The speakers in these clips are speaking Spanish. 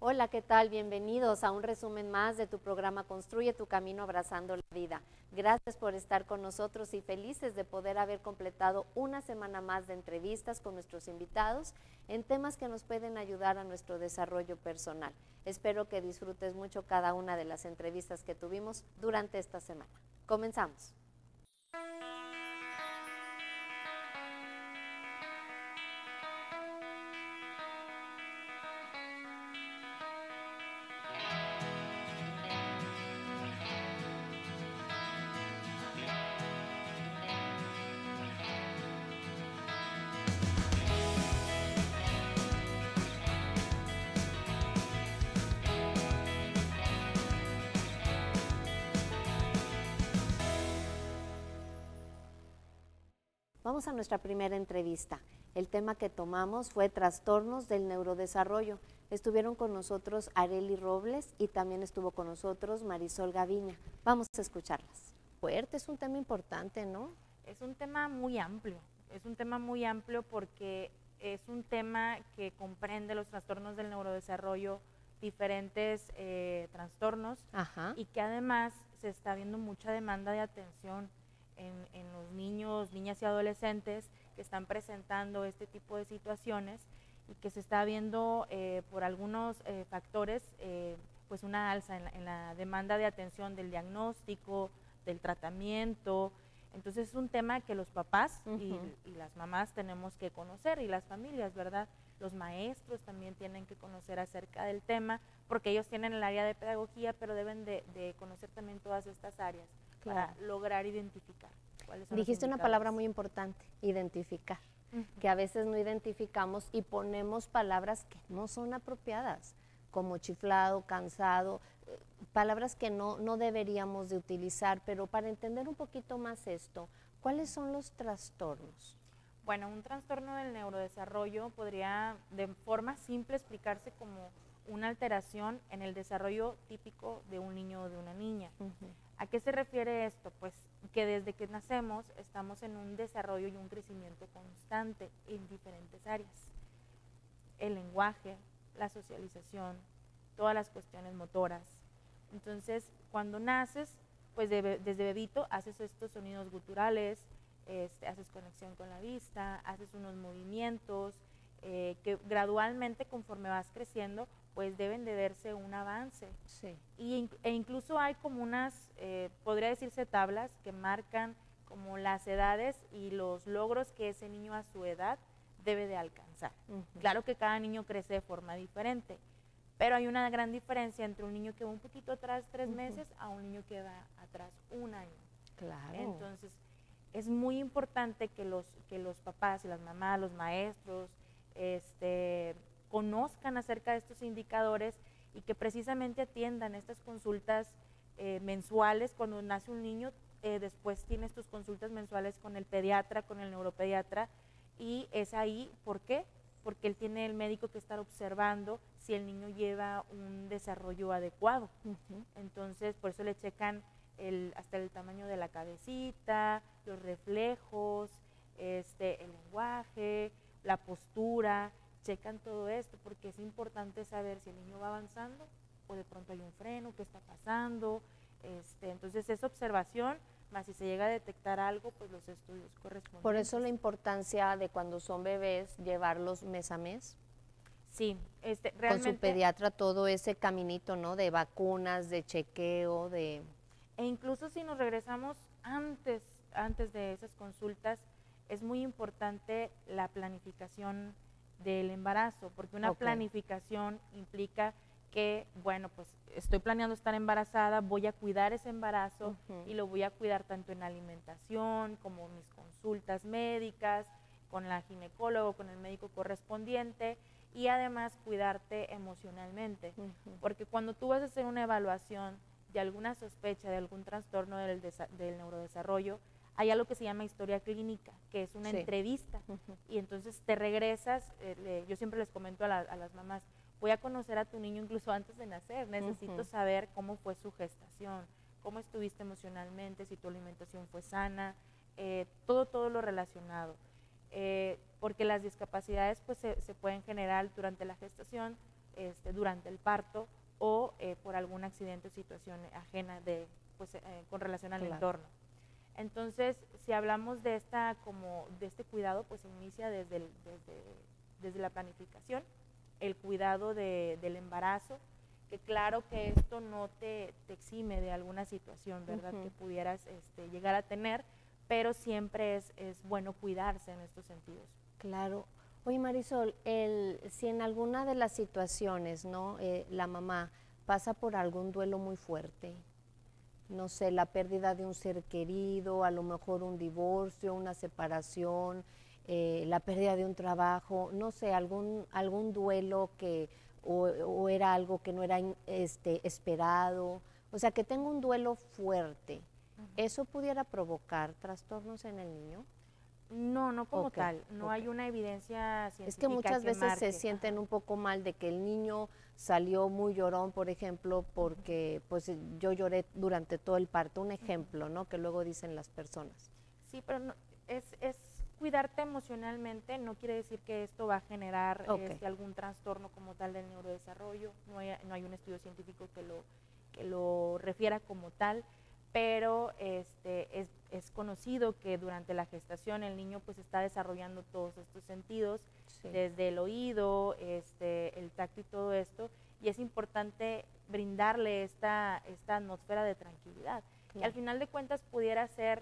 Hola, ¿qué tal? Bienvenidos a un resumen más de tu programa Construye tu Camino Abrazando la Vida. Gracias por estar con nosotros y felices de poder haber completado una semana más de entrevistas con nuestros invitados en temas que nos pueden ayudar a nuestro desarrollo personal. Espero que disfrutes mucho cada una de las entrevistas que tuvimos durante esta semana. Comenzamos. Vamos a nuestra primera entrevista. El tema que tomamos fue trastornos del neurodesarrollo. Estuvieron con nosotros Arely Robles y también estuvo con nosotros Marisol Gaviña. Vamos a escucharlas. Fuerte, es un tema importante, ¿no? Es un tema muy amplio, porque es un tema que comprende los trastornos del neurodesarrollo, diferentes trastornos. Ajá. Y que además se está viendo mucha demanda de atención en los niños, niñas y adolescentes que están presentando este tipo de situaciones y que se está viendo por algunos factores pues una alza en la demanda de atención del diagnóstico, del tratamiento. Entonces es un tema que los papás y las mamás tenemos que conocer, y las familias, ¿verdad? Los maestros también tienen que conocer acerca del tema, porque ellos tienen el área de pedagogía, pero deben de conocer también todas estas áreas, claro, para lograr identificar cuáles son. Dijiste una palabra muy importante, identificar, que a veces no identificamos y ponemos palabras que no son apropiadas, como chiflado, cansado, palabras que no deberíamos de utilizar. Pero para entender un poquito más esto, ¿cuáles son los trastornos? Bueno, un trastorno del neurodesarrollo podría de forma simple explicarse como una alteración en el desarrollo típico de un niño o de una niña. ¿A qué se refiere esto? Pues que desde que nacemos estamos en un desarrollo y un crecimiento constante en diferentes áreas. El lenguaje, la socialización, todas las cuestiones motoras. Entonces, cuando naces, pues desde bebito haces estos sonidos guturales, haces conexión con la vista, haces unos movimientos que gradualmente, conforme vas creciendo, pues deben de verse un avance. Sí. E incluso hay como unas, podría decirse, tablas que marcan como las edades y los logros que ese niño a su edad debe de alcanzar. Claro que cada niño crece de forma diferente, pero hay una gran diferencia entre un niño que va un poquito atrás 3 meses a un niño que va atrás 1 año. Claro. Entonces, es muy importante que los papás y las mamás, los maestros, conozcan acerca de estos indicadores y que precisamente atiendan estas consultas mensuales. Cuando nace un niño, después tienes tus consultas mensuales con el pediatra, con el neuropediatra, y es ahí, ¿por qué? Porque él tiene el médico que estar observando si el niño lleva un desarrollo adecuado. Entonces, por eso le checan hasta el tamaño de la cabecita, los reflejos, el lenguaje, la postura, checan todo esto, porque es importante saber si el niño va avanzando o de pronto hay un freno, qué está pasando. Entonces es observación, más si se llega a detectar algo, pues los estudios correspondientes. Por eso la importancia de cuando son bebés llevarlos mes a mes. Sí, realmente. Con su pediatra, todo ese caminito, ¿no? De vacunas, de chequeo, de... E incluso si nos regresamos antes de esas consultas, es muy importante la planificación del embarazo, porque una planificación implica que, bueno, pues estoy planeando estar embarazada, voy a cuidar ese embarazo y lo voy a cuidar tanto en alimentación como mis consultas médicas, con la ginecólogo, con el médico correspondiente, y además cuidarte emocionalmente, porque cuando tú vas a hacer una evaluación de alguna sospecha de algún trastorno del neurodesarrollo, hay algo que se llama historia clínica, que es una entrevista, y entonces te regresas, yo siempre les comento a las mamás, voy a conocer a tu niño incluso antes de nacer, necesito saber cómo fue su gestación, cómo estuviste emocionalmente, si tu alimentación fue sana, todo lo relacionado, porque las discapacidades pues se pueden generar durante la gestación, durante el parto o por algún accidente o situación ajena con relación al entorno. Entonces, si hablamos de este cuidado, pues se inicia desde la planificación, el cuidado del embarazo, que claro que esto no te exime de alguna situación, ¿verdad? Que pudieras llegar a tener, pero siempre es bueno cuidarse en estos sentidos. Claro. Oye, Marisol, si en alguna de las situaciones, ¿no? La mamá pasa por algún duelo muy fuerte, no sé, la pérdida de un ser querido, a lo mejor un divorcio, una separación, la pérdida de un trabajo, no sé, algún duelo o era algo que no era esperado, o sea, que tenga un duelo fuerte, ¿eso pudiera provocar trastornos en el niño? No, no como tal, no hay una evidencia científica. Es que muchas veces marque. se sienten un poco mal de que el niño salió muy llorón, por ejemplo, porque pues yo lloré durante todo el parto, un ejemplo, ¿no? Que luego dicen las personas. Sí, pero no, es cuidarte emocionalmente, no quiere decir que esto va a generar algún trastorno como tal del neurodesarrollo, no hay un estudio científico que lo refiera como tal, pero es conocido que durante la gestación el niño pues está desarrollando todos estos sentidos, desde el oído, el tacto y todo esto, y es importante brindarle esta atmósfera de tranquilidad. Y al final de cuentas pudiera ser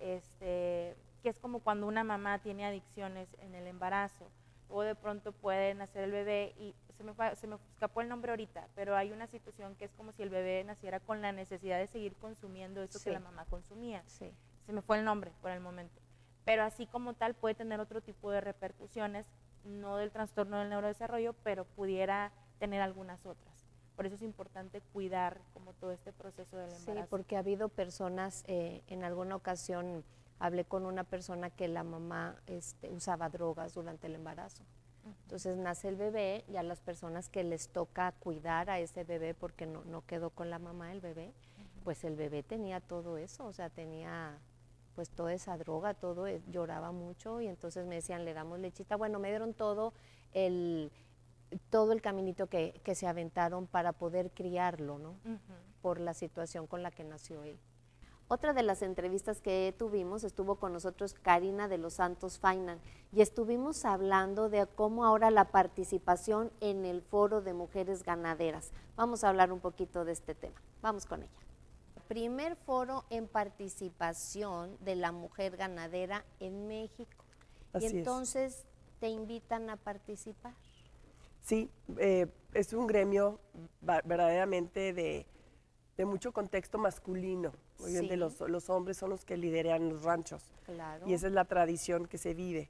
que es como cuando una mamá tiene adicciones en el embarazo, o de pronto puede nacer el bebé y se me escapó el nombre ahorita, pero hay una situación que es como si el bebé naciera con la necesidad de seguir consumiendo eso que la mamá consumía. Se me fue el nombre por el momento. Pero así como tal puede tener otro tipo de repercusiones, no del trastorno del neurodesarrollo, pero pudiera tener algunas otras. Por eso es importante cuidar como todo este proceso del embarazo. Sí, porque ha habido personas, en alguna ocasión hablé con una persona que la mamá usaba drogas durante el embarazo. Entonces nace el bebé y a las personas que les toca cuidar a ese bebé porque no quedó con la mamá el bebé, pues el bebé tenía todo eso, o sea, tenía pues toda esa droga, lloraba mucho y entonces me decían, le damos lechita. Bueno, me dieron todo el caminito que se aventaron para poder criarlo, ¿no? Por la situación con la que nació él. Otra de las entrevistas que tuvimos, estuvo con nosotros Karina de los Santos Fainan y estuvimos hablando de cómo ahora la participación en el Foro de Mujeres Ganaderas. Vamos a hablar un poquito de este tema. Vamos con ella. Primer foro en participación de la mujer ganadera en México. Así y entonces te invitan a participar. Sí, es un gremio verdaderamente de mucho contexto masculino. Muy bien, de los hombres son los que lideran los ranchos. Claro. Y esa es la tradición que se vive.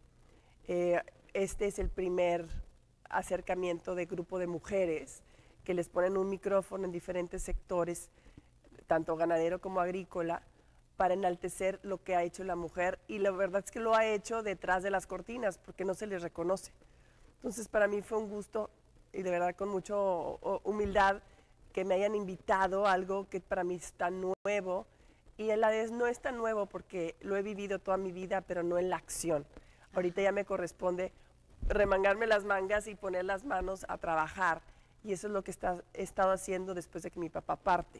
Este es el primer acercamiento de grupo de mujeres que les ponen un micrófono en diferentes sectores, tanto ganadero como agrícola, para enaltecer lo que ha hecho la mujer. Y la verdad es que lo ha hecho detrás de las cortinas, porque no se les reconoce. Entonces, para mí fue un gusto y de verdad con mucha humildad que me hayan invitado a algo que para mí es tan nuevo y a la vez no es tan nuevo porque lo he vivido toda mi vida, pero no en la acción. Ahorita ya me corresponde remangarme las mangas y poner las manos a trabajar y eso es lo que he estado haciendo después de que mi papá parte.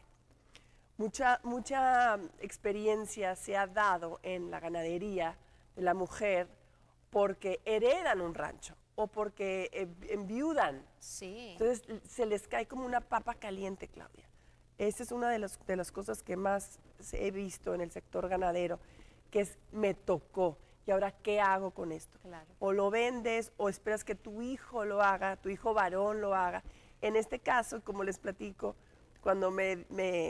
Mucha experiencia se ha dado en la ganadería de la mujer porque heredan un rancho o porque enviudan. Sí. Entonces se les cae como una papa caliente, Claudia. Esa es una de las cosas que más he visto en el sector ganadero, que es me tocó. ¿Y ahora qué hago con esto? Claro. O lo vendes o esperas que tu hijo lo haga, tu hijo varón lo haga. En este caso, como les platico, cuando me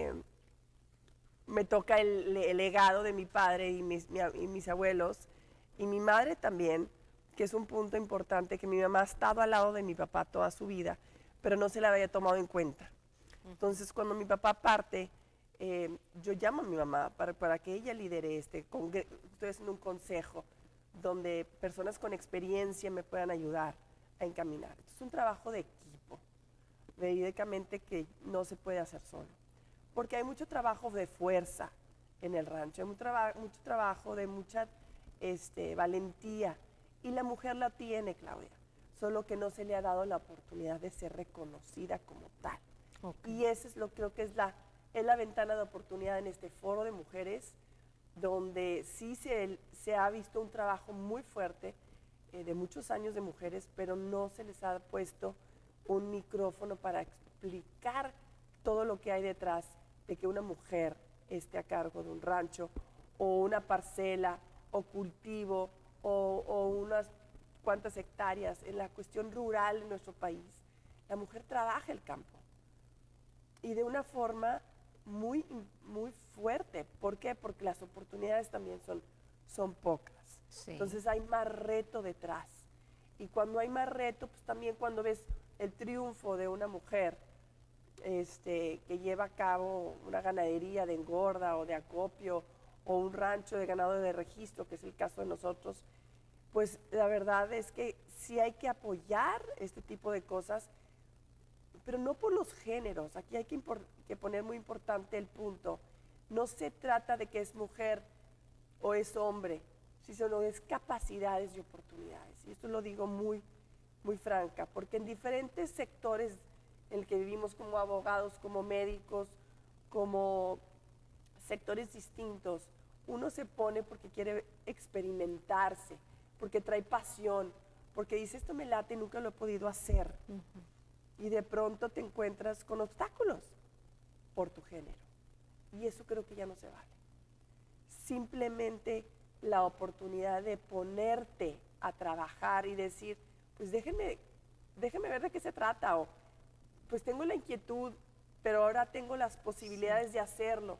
toca el legado de mi padre y mis abuelos, y mi madre también, que es un punto importante, que mi mamá ha estado al lado de mi papá toda su vida, pero no se la había tomado en cuenta. Entonces, cuando mi papá parte, yo llamo a mi mamá para que ella lidere estoy haciendo un consejo donde personas con experiencia me puedan ayudar a encaminar. Es un trabajo de equipo, verídicamente que no se puede hacer solo, porque hay mucho trabajo de fuerza en el rancho, hay mucho trabajo de mucha valentía, y la mujer la tiene, Claudia, solo que no se le ha dado la oportunidad de ser reconocida como tal. Okay. Y eso es lo creo que es la ventana de oportunidad en este foro de mujeres, donde sí se ha visto un trabajo muy fuerte de muchos años de mujeres, pero no se les ha puesto un micrófono para explicar todo lo que hay detrás de que una mujer esté a cargo de un rancho o una parcela o cultivo o unas cuantas hectáreas en la cuestión rural en nuestro país. La mujer trabaja el campo y de una forma muy, muy fuerte. ¿Por qué? Porque las oportunidades también son pocas. Sí. Entonces hay más reto detrás. Y cuando hay más reto, pues también cuando ves el triunfo de una mujer que lleva a cabo una ganadería de engorda o de acopio o un rancho de ganado de registro, que es el caso de nosotros, pues la verdad es que sí hay que apoyar este tipo de cosas, pero no por los géneros. Aquí hay que poner muy importante el punto. No se trata de que es mujer o es hombre, sino es capacidades y oportunidades. Y esto lo digo muy, muy franca, porque en diferentes sectores en el que vivimos como abogados, como médicos, como sectores distintos, uno se pone porque quiere experimentarse, porque trae pasión, porque dice esto me late y nunca lo he podido hacer. Y de pronto te encuentras con obstáculos por tu género. Y eso creo que ya no se vale. Simplemente la oportunidad de ponerte a trabajar y decir, pues déjenme ver de qué se trata, o pues tengo la inquietud, pero ahora tengo las posibilidades de hacerlo.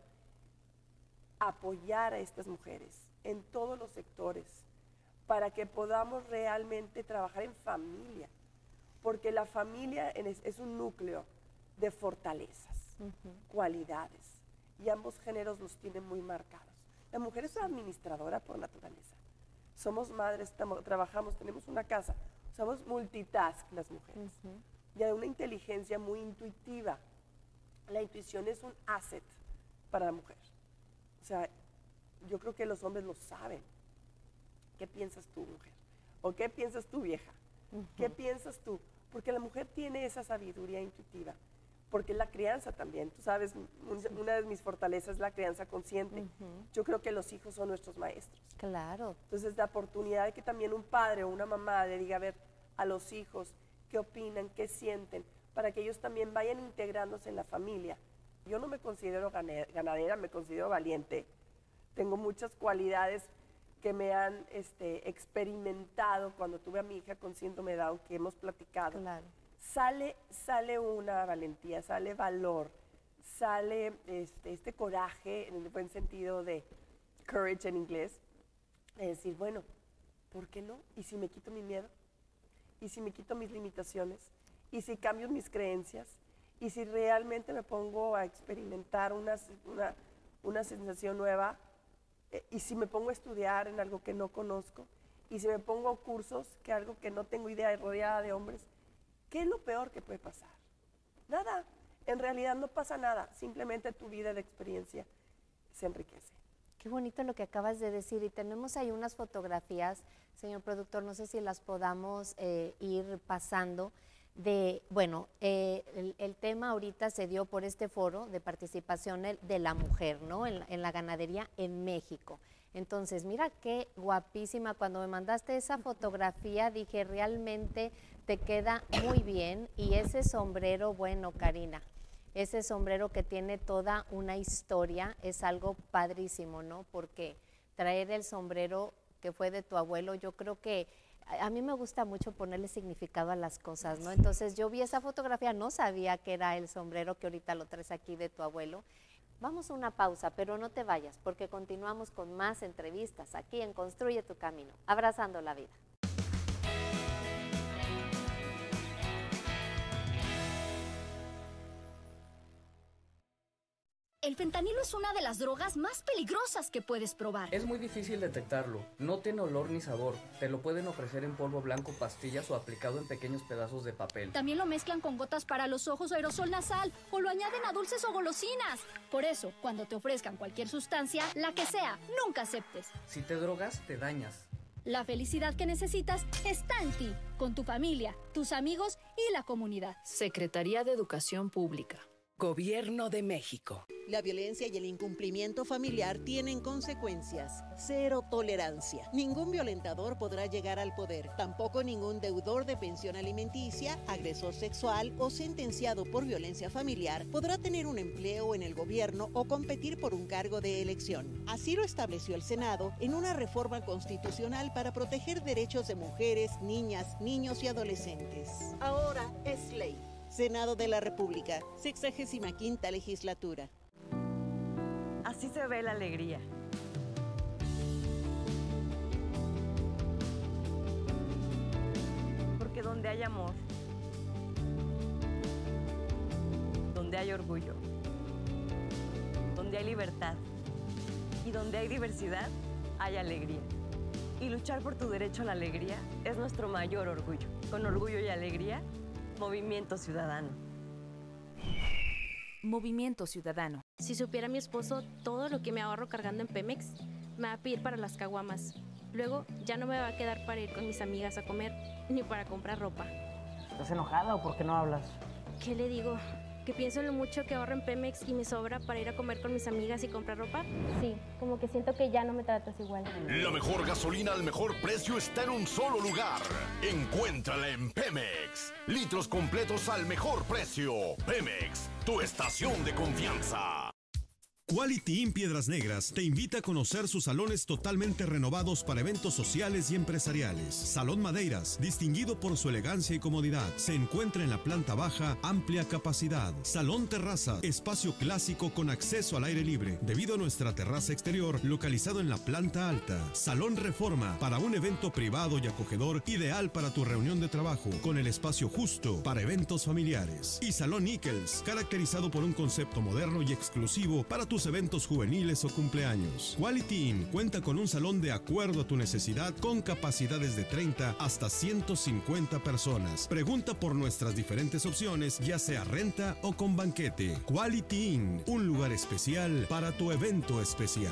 Apoyar a estas mujeres en todos los sectores para que podamos realmente trabajar en familia, porque la familia es un núcleo de fortalezas, cualidades, y ambos géneros los tienen muy marcados. La mujer es una administradora por naturaleza. Somos madres, trabajamos, tenemos una casa, somos multitask las mujeres. Y hay una inteligencia muy intuitiva. La intuición es un asset para la mujer. O sea, yo creo que los hombres lo saben. ¿Qué piensas tú, mujer? ¿O qué piensas tú, vieja? ¿Qué piensas tú? Porque la mujer tiene esa sabiduría intuitiva. Porque la crianza también. Tú sabes, una de mis fortalezas es la crianza consciente. Yo creo que los hijos son nuestros maestros. Claro. Entonces, la oportunidad de que también un padre o una mamá le diga a ver a los hijos qué opinan, qué sienten, para que ellos también vayan integrándose en la familia. Yo no me considero ganadera, me considero valiente. Tengo muchas cualidades que me han experimentado cuando tuve a mi hija con síndrome de Down, que hemos platicado. Claro. Sale una valentía, sale valor, sale este coraje, en el buen sentido de courage en inglés, de decir, bueno, ¿por qué no? ¿Y si me quito mi miedo? ¿Y si me quito mis limitaciones? ¿Y si cambio mis creencias? ¿Y si realmente me pongo a experimentar una sensación nueva? ¿Y si me pongo a estudiar en algo que no conozco? ¿Y si me pongo a cursos, que algo que no tengo idea, rodeada de hombres? ¿Qué es lo peor que puede pasar? Nada. En realidad no pasa nada. Simplemente tu vida de experiencia se enriquece. Qué bonito lo que acabas de decir. Y tenemos ahí unas fotografías, señor productor, no sé si las podamos ir pasando. Bueno, el tema ahorita se dio por este foro de participación de la mujer, ¿no? En la ganadería en México. Entonces, mira qué guapísima. Cuando me mandaste esa fotografía, dije, realmente te queda muy bien. Y ese sombrero, bueno, Karina, ese sombrero que tiene toda una historia, es algo padrísimo, ¿no? Porque traer el sombrero que fue de tu abuelo, yo creo que a mí me gusta mucho ponerle significado a las cosas, ¿no? Entonces yo vi esa fotografía, no sabía que era el sombrero que ahorita lo traes aquí de tu abuelo. Vamos a una pausa, pero no te vayas, porque continuamos con más entrevistas aquí en Construye tu Camino, abrazando la vida. El fentanilo es una de las drogas más peligrosas que puedes probar. Es muy difícil detectarlo, no tiene olor ni sabor. Te lo pueden ofrecer en polvo blanco, pastillas o aplicado en pequeños pedazos de papel. También lo mezclan con gotas para los ojos o aerosol nasal, o lo añaden a dulces o golosinas. Por eso, cuando te ofrezcan cualquier sustancia, la que sea, nunca aceptes. Si te drogas, te dañas. La felicidad que necesitas está en ti, con tu familia, tus amigos y la comunidad. Secretaría de Educación Pública. Gobierno de México. La violencia y el incumplimiento familiar tienen consecuencias. Cero tolerancia. Ningún violentador podrá llegar al poder. Tampoco ningún deudor de pensión alimenticia, agresor sexual o sentenciado por violencia familiar podrá tener un empleo en el gobierno o competir por un cargo de elección. Así lo estableció el Senado en una reforma constitucional para proteger derechos de mujeres, niñas, niños y adolescentes. Ahora es ley. Senado de la República, 65ª legislatura. Así se ve la alegría. Porque donde hay amor, donde hay orgullo, donde hay libertad y donde hay diversidad, hay alegría. Y luchar por tu derecho a la alegría es nuestro mayor orgullo. Con orgullo y alegría, Movimiento Ciudadano. Movimiento Ciudadano. Si supiera mi esposo todo lo que me ahorro cargando en Pemex, me va a pedir para las caguamas. Luego ya no me va a quedar para ir con mis amigas a comer, ni para comprar ropa. ¿Estás enojada o por qué no hablas? ¿Qué le digo? ¿Que pienso en lo mucho que ahorro en Pemex y me sobra para ir a comer con mis amigas y comprar ropa? Sí, como que siento que ya no me tratas igual. La mejor gasolina al mejor precio está en un solo lugar. Encuéntrala en Pemex. Litros completos al mejor precio. Pemex, tu estación de confianza. Quality Inn Piedras Negras te invita a conocer sus salones totalmente renovados para eventos sociales y empresariales. Salón Madeiras, distinguido por su elegancia y comodidad, se encuentra en la planta baja, amplia capacidad. Salón Terraza, espacio clásico con acceso al aire libre, debido a nuestra terraza exterior localizado en la planta alta. Salón Reforma, para un evento privado y acogedor, ideal para tu reunión de trabajo, con el espacio justo para eventos familiares. Y Salón Nichols, caracterizado por un concepto moderno y exclusivo para tus eventos juveniles o cumpleaños. Quality Inn cuenta con un salón de acuerdo a tu necesidad con capacidades de 30 hasta 150 personas. Pregunta por nuestras diferentes opciones, ya sea renta o con banquete. Quality Inn, un lugar especial para tu evento especial.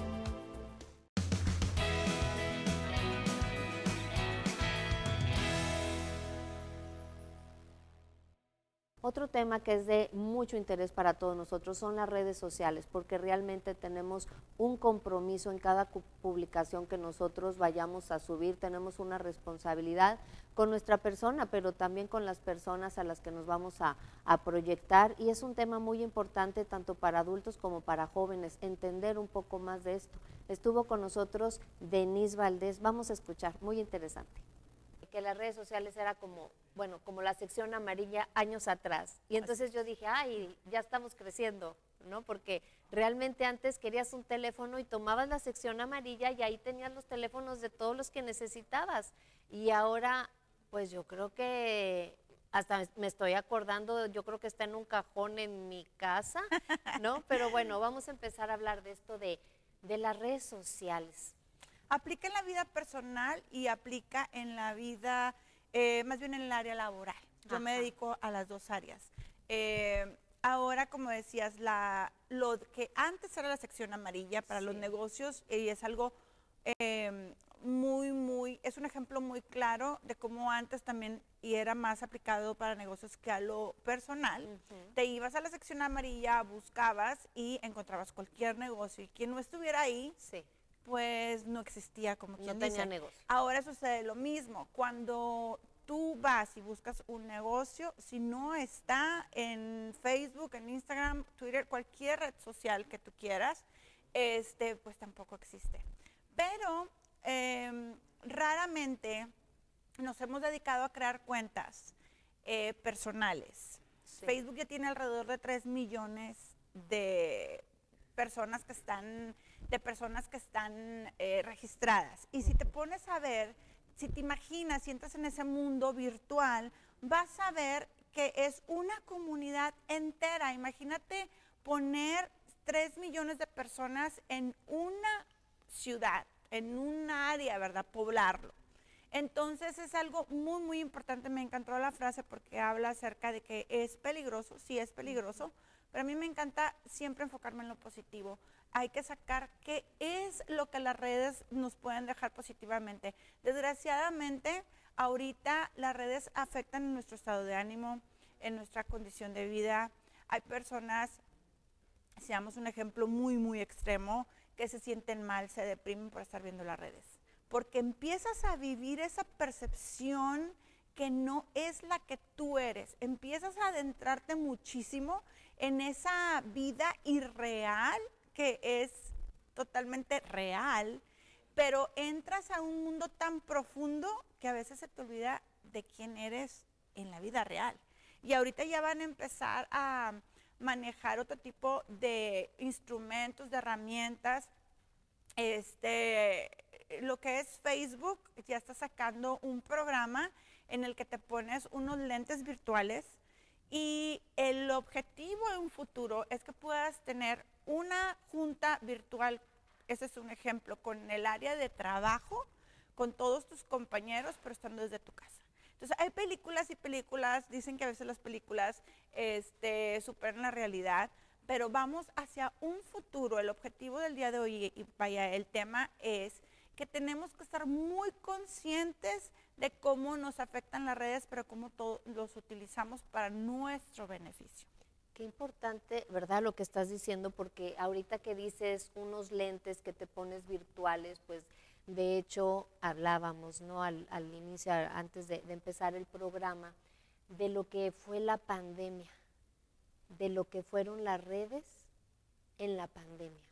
Otro tema que es de mucho interés para todos nosotros son las redes sociales, porque realmente tenemos un compromiso en cada publicación que nosotros vayamos a subir, tenemos una responsabilidad con nuestra persona, pero también con las personas a las que nos vamos a proyectar, y es un tema muy importante tanto para adultos como para jóvenes, entender un poco más de esto. Estuvo con nosotros Denise Valdés, vamos a escuchar, muy interesante. Que las redes sociales era como, bueno, como la sección amarilla años atrás. Y entonces yo dije, ay, ya estamos creciendo, ¿no? Porque realmente antes querías un teléfono y tomabas la sección amarilla y ahí tenías los teléfonos de todos los que necesitabas. Y ahora, pues yo creo que, hasta me estoy acordando, yo creo que está en un cajón en mi casa, ¿no? Pero bueno, vamos a empezar a hablar de esto de las redes sociales. Aplica en la vida personal y aplica en la vida, más bien en el área laboral. Yo me dedico a las dos áreas. Ahora, como decías, lo que antes era la sección amarilla para los negocios, y es algo es un ejemplo muy claro de cómo antes también, y era más aplicado para negocios que a lo personal, te ibas a la sección amarilla, buscabas y encontrabas cualquier negocio, y quien no estuviera ahí, pues no existía, como quien dice. No tenía negocio. Ahora sucede lo mismo. Cuando tú vas y buscas un negocio, si no está en Facebook, en Instagram, Twitter, cualquier red social que tú quieras, pues tampoco existe. Pero raramente nos hemos dedicado a crear cuentas personales. Facebook ya tiene alrededor de 3 millones de personas que están registradas. Y si te pones a ver, si te imaginas, si entras en ese mundo virtual, vas a ver que es una comunidad entera. Imagínate poner 3 millones de personas en una ciudad, en un área, ¿verdad? Poblarlo. Entonces es algo muy, muy importante. Me encantó la frase porque habla acerca de que es peligroso, sí es peligroso, pero a mí me encanta siempre enfocarme en lo positivo. hay que sacar qué es lo que las redes nos pueden dejar positivamente. Desgraciadamente, ahorita las redes afectan en nuestro estado de ánimo, en nuestra condición de vida. Hay personas, seamos un ejemplo muy, muy extremo, que se sienten mal, se deprimen por estar viendo las redes. Porque empiezas a vivir esa percepción que no es la que tú eres. Empiezas a adentrarte muchísimo en esa vida irreal que es totalmente real, pero entras a un mundo tan profundo que a veces se te olvida de quién eres en la vida real. Y ahorita ya van a empezar a manejar otro tipo de instrumentos, de herramientas. Lo que es Facebook ya está sacando un programa en el que te pones unos lentes virtuales y el objetivo en un futuro es que puedas tener una junta virtual, ese es un ejemplo, con el área de trabajo, con todos tus compañeros, pero estando desde tu casa. Entonces, hay películas y películas, dicen que a veces las películas superan la realidad, pero vamos hacia un futuro. El objetivo del día de hoy, y vaya, el tema es que tenemos que estar muy conscientes de cómo nos afectan las redes, pero cómo todos los utilizamos para nuestro beneficio. Qué importante, ¿verdad?, lo que estás diciendo, porque ahorita que dices unos lentes que te pones virtuales, pues de hecho hablábamos, ¿no?, al inicio, antes de empezar el programa, de lo que fue la pandemia, de lo que fueron las redes en la pandemia.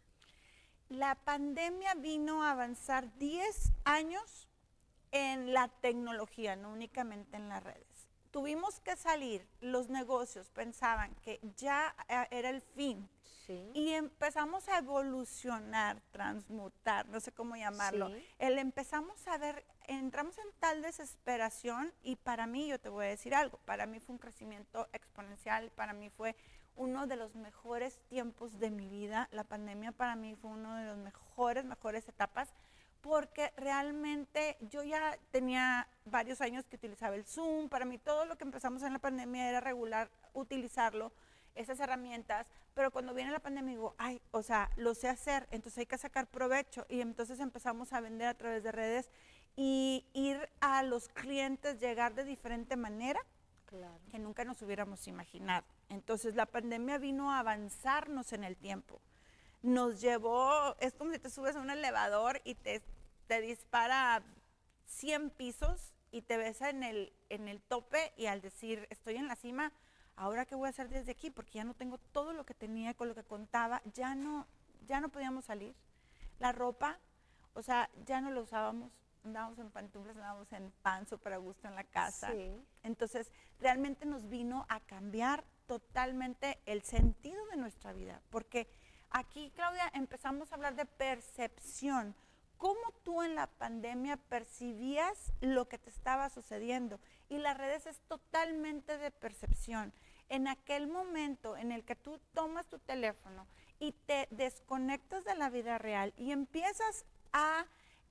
La pandemia vino a avanzar 10 años en la tecnología, no únicamente en las redes. Tuvimos que salir, los negocios pensaban que ya era el fin, sí, y empezamos a evolucionar, transmutar, no sé cómo llamarlo. Sí. Empezamos a ver, entramos en tal desesperación y para mí, yo te voy a decir algo, para mí fue un crecimiento exponencial, para mí fue uno de los mejores tiempos de mi vida. La pandemia para mí fue uno de los mejores etapas, porque realmente yo ya tenía varios años que utilizaba el Zoom. Para mí todo lo que empezamos en la pandemia era regular utilizarlo, esas herramientas, pero cuando viene la pandemia digo, ay, o sea, lo sé hacer, entonces hay que sacar provecho, y entonces empezamos a vender a través de redes y ir a los clientes, llegar de diferente manera, claro, que nunca nos hubiéramos imaginado. Entonces la pandemia vino a avanzarnos en el tiempo. Nos llevó, es como si te subes a un elevador y te dispara 100 pisos y te ves en el tope, y al decir estoy en la cima, ahora qué voy a hacer desde aquí, porque ya no tengo todo lo que tenía, con lo que contaba, ya no podíamos salir. La ropa, o sea, ya no la usábamos, andábamos en pantuflas, andábamos en pants para gusto en la casa. Sí. Entonces realmente nos vino a cambiar totalmente el sentido de nuestra vida, porque aquí, Claudia, empezamos a hablar de percepción. ¿Cómo tú en la pandemia percibías lo que te estaba sucediendo? Y las redes es totalmente de percepción. En aquel momento en el que tú tomas tu teléfono y te desconectas de la vida real y empiezas a,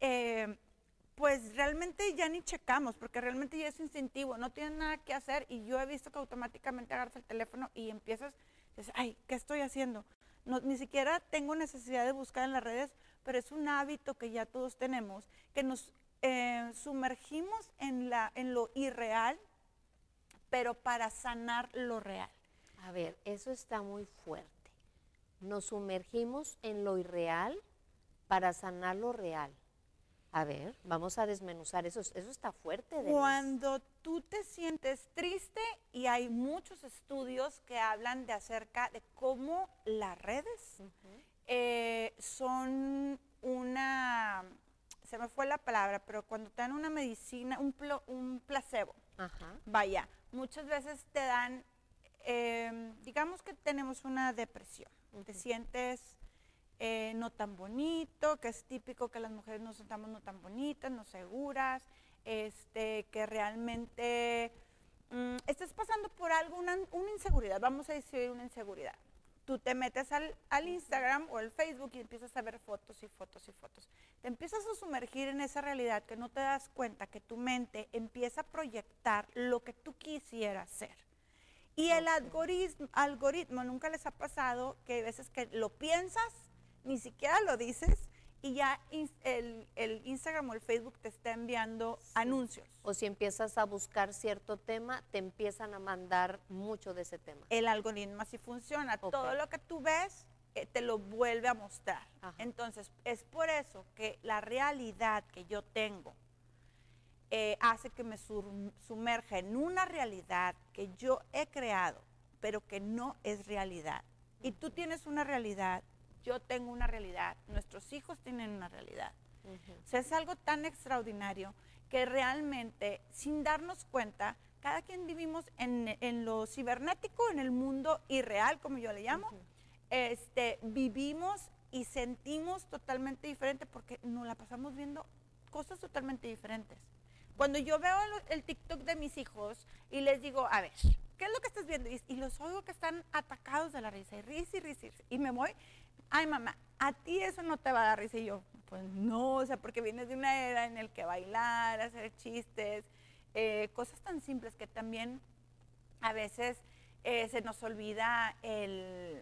pues realmente ya ni checamos, porque realmente ya es instintivo, no tienes nada que hacer, y yo he visto que automáticamente agarras el teléfono y empiezas, dices, ay, ¿qué estoy haciendo? No, ni siquiera tengo necesidad de buscar en las redes, pero es un hábito que ya todos tenemos, que nos sumergimos en lo irreal, pero para sanar lo real. A ver, eso está muy fuerte. Nos sumergimos en lo irreal para sanar lo real. A ver, vamos a desmenuzar eso. Eso está fuerte, Denise. Cuando tú te sientes triste, y hay muchos estudios que hablan de acerca de cómo las redes son una, se me fue la palabra, pero cuando te dan una medicina, un placebo, vaya, muchas veces te dan, digamos que tenemos una depresión, te sientes no tan bonito, que es típico que las mujeres nos sentamos no tan bonitas, no seguras, que realmente estés pasando por algo, una inseguridad, vamos a decir una inseguridad. Tú te metes al Instagram o al Facebook y empiezas a ver fotos y fotos y fotos. Te empiezas a sumergir en esa realidad que no te das cuenta, que tu mente empieza a proyectar lo que tú quisieras ser. Y el algoritmo, ¿nunca les ha pasado que hay veces que lo piensas, ni siquiera lo dices y ya el Instagram o el Facebook te está enviando anuncios. O si empiezas a buscar cierto tema, te empiezan a mandar mucho de ese tema. El algoritmo así funciona. Todo lo que tú ves te lo vuelve a mostrar. Entonces, es por eso que la realidad que yo tengo hace que me sumerja en una realidad que yo he creado, pero que no es realidad. Y tú tienes una realidad, yo tengo una realidad, nuestros hijos tienen una realidad. O sea, es algo tan extraordinario que realmente, sin darnos cuenta, cada quien vivimos en lo cibernético, en el mundo irreal, como yo le llamo, vivimos y sentimos totalmente diferente porque nos la pasamos viendo cosas totalmente diferentes. Cuando yo veo el TikTok de mis hijos y les digo, a ver, ¿qué es lo que estás viendo? Y los oigo que están atacados de la risa, y risa, y risa, y me voy, ay mamá, a ti eso no te va a dar risa. Y yo, pues no, o sea, porque vienes de una era en la que bailar, hacer chistes, cosas tan simples que también a veces se nos olvida el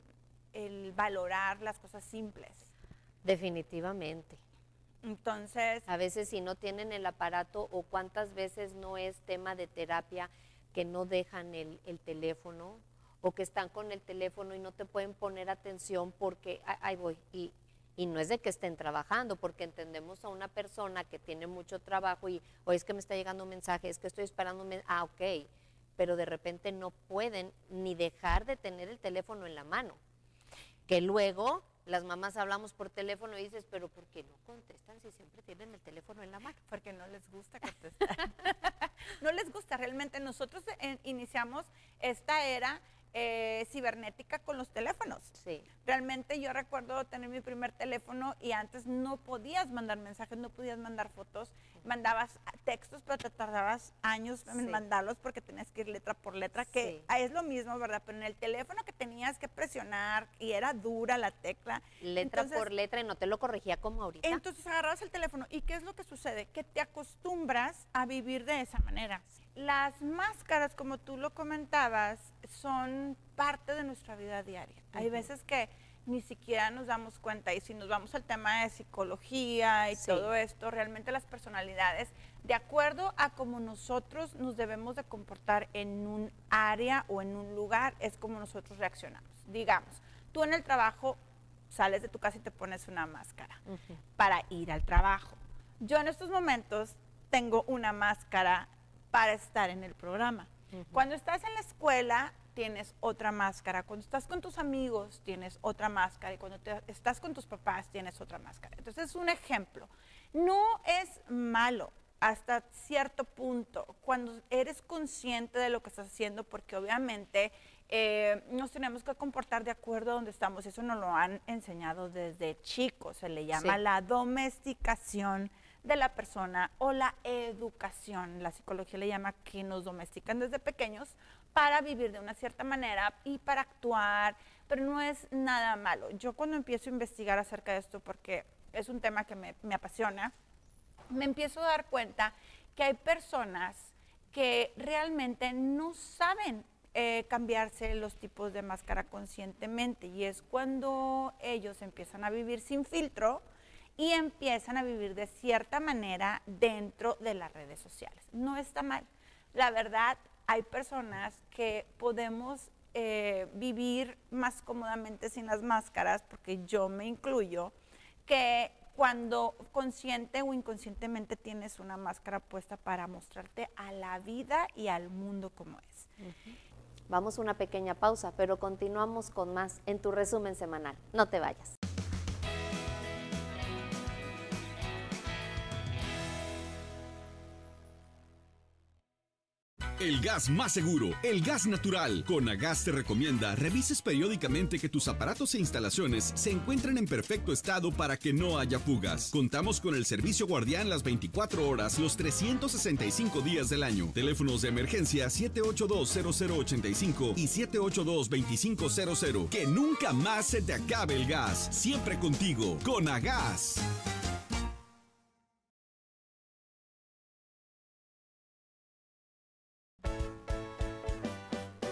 valorar las cosas simples. Definitivamente. Entonces, a veces si no tienen el aparato, o cuántas veces no es tema de terapia que no dejan el teléfono, o que están con el teléfono y no te pueden poner atención porque ahí voy, y no es de que estén trabajando, porque entendemos a una persona que tiene mucho trabajo y o es que me está llegando un mensaje, es que estoy esperando un mensaje, ok, pero de repente no pueden ni dejar de tener el teléfono en la mano, que luego las mamás hablamos por teléfono y dices, pero ¿por qué no contestan si siempre tienen el teléfono en la mano? Porque no les gusta contestar. No les gusta. Realmente nosotros iniciamos esta era cibernética con los teléfonos. Sí. Realmente yo recuerdo tener mi primer teléfono y antes no podías mandar mensajes, no podías mandar fotos, mandabas textos, pero te tardabas años en mandarlos porque tenías que ir letra por letra, que es lo mismo, ¿verdad? Pero en el teléfono que tenías que presionar y era dura la tecla. Letra por letra y no te lo corregía como ahorita. Entonces agarrabas el teléfono y ¿qué es lo que sucede? Que te acostumbras a vivir de esa manera. Las máscaras, como tú lo comentabas, son parte de nuestra vida diaria. Hay veces que ni siquiera nos damos cuenta, y si nos vamos al tema de psicología y todo esto, realmente las personalidades, de acuerdo a cómo nosotros nos debemos de comportar en un área o en un lugar, es como nosotros reaccionamos. Digamos, tú en el trabajo sales de tu casa y te pones una máscara para ir al trabajo. Yo en estos momentos tengo una máscara para estar en el programa. Cuando estás en la escuela, tienes otra máscara. Cuando estás con tus amigos, tienes otra máscara. Y cuando estás con tus papás, tienes otra máscara. Entonces, es un ejemplo. No es malo hasta cierto punto, cuando eres consciente de lo que estás haciendo, porque obviamente nos tenemos que comportar de acuerdo a donde estamos. Eso nos lo han enseñado desde chicos. Se le llama la domesticación de la persona o la educación. La psicología le llama que nos domestican desde pequeños para vivir de una cierta manera y para actuar, pero no es nada malo. Yo cuando empiezo a investigar acerca de esto, porque es un tema que me apasiona, me empiezo a dar cuenta que hay personas que realmente no saben cambiarse los tipos de máscara conscientemente, y es cuando ellos empiezan a vivir sin filtro y empiezan a vivir de cierta manera dentro de las redes sociales. No está mal. La verdad, hay personas que podemos vivir más cómodamente sin las máscaras, porque yo me incluyo, que cuando consciente o inconscientemente tienes una máscara puesta para mostrarte a la vida y al mundo como es. Vamos a una pequeña pausa, pero continuamos con más en tu resumen semanal. No te vayas. El gas más seguro, el gas natural. Conagas te recomienda revises periódicamente que tus aparatos e instalaciones se encuentren en perfecto estado para que no haya fugas. Contamos con el servicio guardián las 24 horas, los 365 días del año. Teléfonos de emergencia 782-0085 y 782-2500. Que nunca más se te acabe el gas. Siempre contigo. Conagas.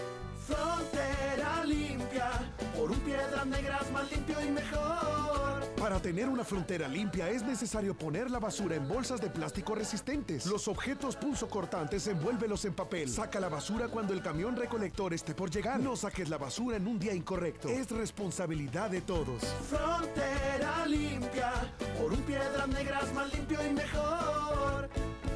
Frontera limpia, por un Piedras Negras más limpio y mejor. Para tener una frontera limpia es necesario poner la basura en bolsas de plástico resistentes. Los objetos punzocortantes envuélvelos en papel. Saca la basura cuando el camión recolector esté por llegar. No saques la basura en un día incorrecto. Es responsabilidad de todos. Frontera limpia, por un Piedras Negras más limpio y mejor.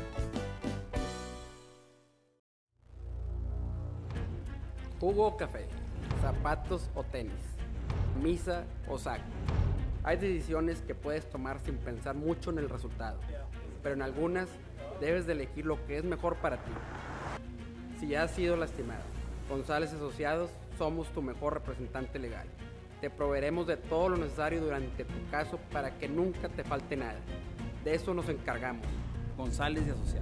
Jugo o café, zapatos o tenis, misa o saco. Hay decisiones que puedes tomar sin pensar mucho en el resultado, pero en algunas debes de elegir lo que es mejor para ti. Si has sido lastimado, González Asociados somos tu mejor representante legal. Te proveeremos de todo lo necesario durante tu caso para que nunca te falte nada. De eso nos encargamos. González y Asociados.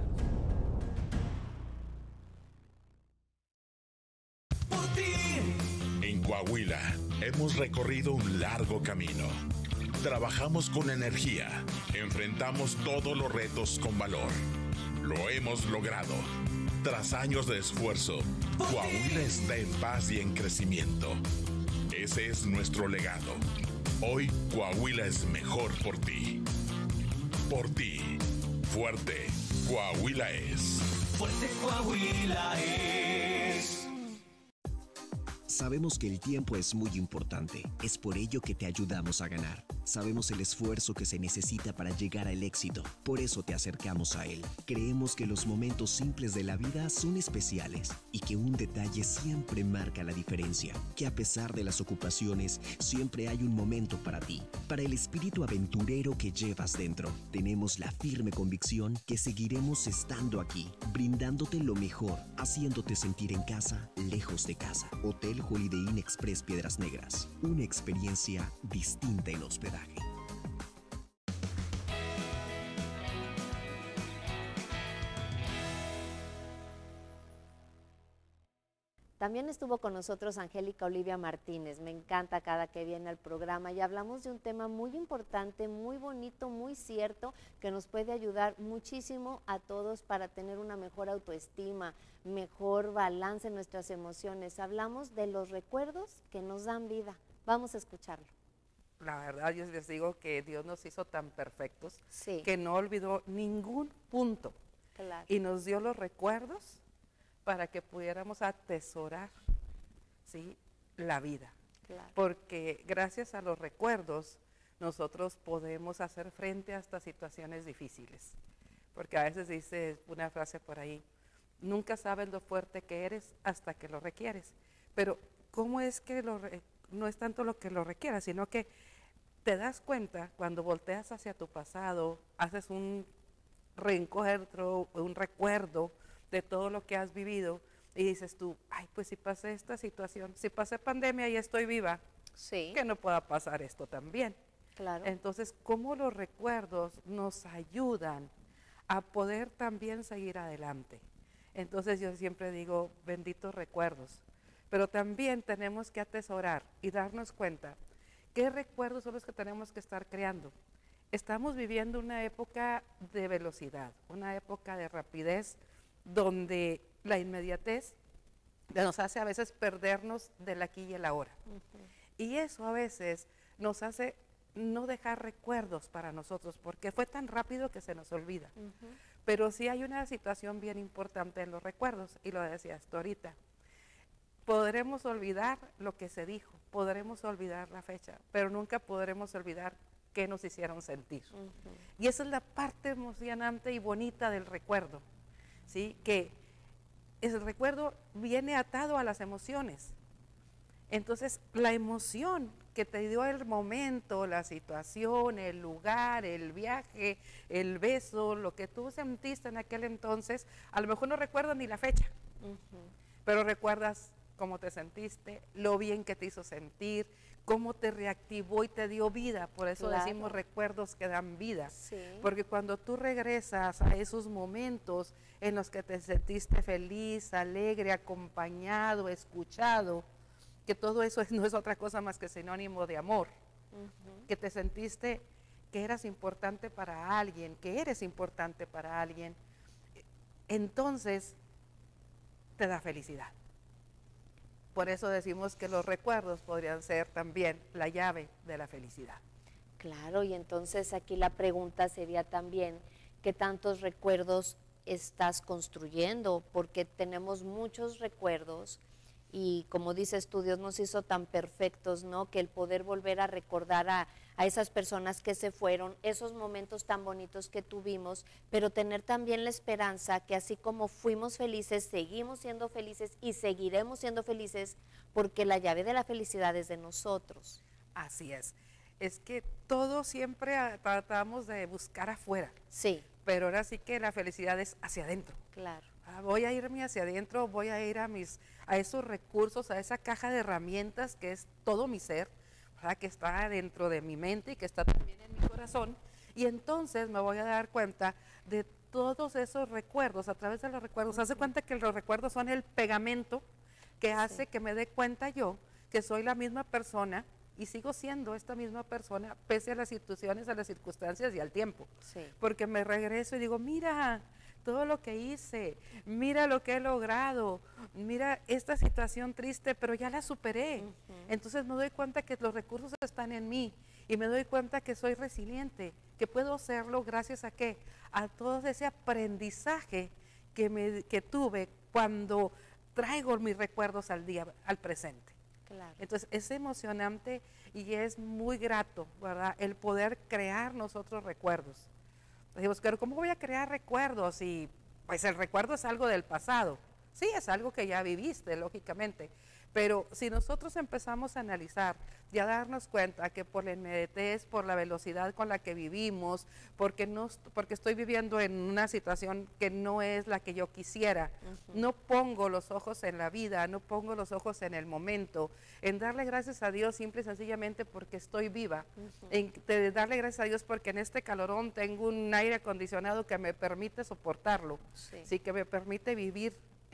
En Coahuila hemos recorrido un largo camino. Trabajamos con energía, enfrentamos todos los retos con valor. Lo hemos logrado. Tras años de esfuerzo, Coahuila está en paz y en crecimiento. Ese es nuestro legado. Hoy Coahuila es mejor por ti. Por ti. Fuerte. Coahuila es. Fuerte Coahuila es. Sabemos que el tiempo es muy importante, es por ello que te ayudamos a ganar. Sabemos el esfuerzo que se necesita para llegar al éxito, por eso te acercamos a él. Creemos que los momentos simples de la vida son especiales y que un detalle siempre marca la diferencia, que a pesar de las ocupaciones, siempre hay un momento para ti, para el espíritu aventurero que llevas dentro. Tenemos la firme convicción que seguiremos estando aquí, brindándote lo mejor, haciéndote sentir en casa, lejos de casa. Hotel Holiday Inn Express Piedras Negras, una experiencia distinta en hospedaje. También estuvo con nosotros Angélica Olivia Martínez. Me encanta cada que viene al programa y hablamos de un tema muy importante, muy bonito, muy cierto, que nos puede ayudar muchísimo a todos para tener una mejor autoestima, mejor balance en nuestras emociones. Hablamos de los recuerdos que nos dan vida. Vamos a escucharlo. La verdad, yo les digo que Dios nos hizo tan perfectos sí, que no olvidó ningún punto. Claro. Y nos dio los recuerdos para que pudiéramos atesorar, ¿sí?, la vida. Claro. Porque gracias a los recuerdos nosotros podemos hacer frente a estas situaciones difíciles. Porque a veces dice una frase por ahí, nunca sabes lo fuerte que eres hasta que lo requieres. Pero ¿cómo es que no es tanto lo que lo requieras, sino que te das cuenta cuando volteas hacia tu pasado, haces un reencuentro, un recuerdo de todo lo que has vivido y dices tú, ay, pues si pasé esta situación, si pasé pandemia y estoy viva, sí, que no pueda pasar esto también. Claro. Entonces, ¿cómo los recuerdos nos ayudan a poder también seguir adelante? Entonces yo siempre digo, benditos recuerdos, pero también tenemos que atesorar y darnos cuenta qué recuerdos son los que tenemos que estar creando. Estamos viviendo una época de velocidad, una época de rapidez, donde la inmediatez nos hace a veces perdernos del aquí y el ahora. Y eso a veces nos hace no dejar recuerdos para nosotros, porque fue tan rápido que se nos olvida. Pero sí hay una situación bien importante en los recuerdos, y lo decías tú ahorita. Podremos olvidar lo que se dijo, podremos olvidar la fecha, pero nunca podremos olvidar qué nos hicieron sentir. Y esa es la parte emocionante y bonita del recuerdo. ¿Sí? Que el recuerdo viene atado a las emociones. Entonces, la emoción que te dio el momento, la situación, el lugar, el viaje, el beso, lo que tú sentiste en aquel entonces, a lo mejor no recuerdas ni la fecha, pero recuerdas cómo te sentiste, lo bien que te hizo sentir, cómo te reactivó y te dio vida. Por eso claro, decimos recuerdos que dan vida. Sí. Porque cuando tú regresas a esos momentos en los que te sentiste feliz, alegre, acompañado, escuchado, que todo eso no es otra cosa más que sinónimo de amor, que te sentiste que eras importante para alguien, que eres importante para alguien, entonces te da felicidad. Por eso decimos que los recuerdos podrían ser también la llave de la felicidad. Claro, y entonces aquí la pregunta sería también, ¿qué tantos recuerdos estás construyendo? Porque tenemos muchos recuerdos y como dices tú, Dios nos hizo tan perfectos, ¿no? Que el poder volver a recordar a esas personas que se fueron, esos momentos tan bonitos que tuvimos, pero tener también la esperanza que así como fuimos felices, seguimos siendo felices y seguiremos siendo felices porque la llave de la felicidad es de nosotros. Así es. Es que todos siempre tratamos de buscar afuera. Sí. Pero ahora sí que la felicidad es hacia adentro. Claro. Voy a irme hacia adentro, voy a ir a esos recursos, a esa caja de herramientas que es todo mi ser, ¿verdad? Que está dentro de mi mente y que está también en mi corazón. Y entonces me voy a dar cuenta de todos esos recuerdos, a través de los recuerdos. Hace cuenta que los recuerdos son el pegamento que hace que me dé cuenta yo que soy la misma persona y sigo siendo esta misma persona pese a las situaciones, a las circunstancias y al tiempo. Sí. Porque me regreso y digo, mira todo lo que hice, mira lo que he logrado, mira esta situación triste, pero ya la superé. Entonces me doy cuenta que los recursos están en mí y me doy cuenta que soy resiliente, que puedo hacerlo gracias a ¿qué? A todo ese aprendizaje que tuve cuando traigo mis recuerdos al presente. Claro. Entonces es emocionante y es muy grato, ¿verdad? El poder crear nosotros recuerdos. Decimos, pero ¿cómo voy a crear recuerdos? Y pues el recuerdo es algo del pasado. Sí, es algo que ya viviste, lógicamente. Pero si nosotros empezamos a analizar y a darnos cuenta que por la inmediatez, por la velocidad con la que vivimos, porque estoy viviendo en una situación que no es la que yo quisiera, no pongo los ojos en la vida, no pongo los ojos en el momento, en darle gracias a Dios simple y sencillamente porque estoy viva, en darle gracias a Dios porque en este calorón tengo un aire acondicionado que me permite soportarlo, sí que me permite vivir